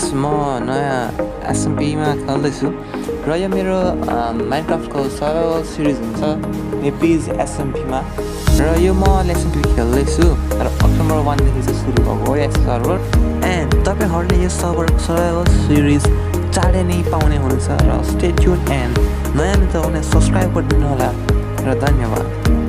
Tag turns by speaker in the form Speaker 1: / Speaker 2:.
Speaker 1: म नयाँ एसएमपीमा खेल्दैछु र यो मेरो माइनक्राफ्टको सर्भाइभल सिरिज हुन्छ नेपिज एसएमपीमा र यो म एसएमपी खेल्दैछु र अक्टोबर 1 देखि चाहिँ सुरु भएको हो यस सर्भर एन्ड तपाईहरुले यो सर्भाइभल सिरिज चाँडै नै पाउने हुनुहुन्छ र स्टे ट्युन एन्ड नयाँ मित्रहरूले सब्स्क्राइब गरिदिनु होला र धन्यवाद।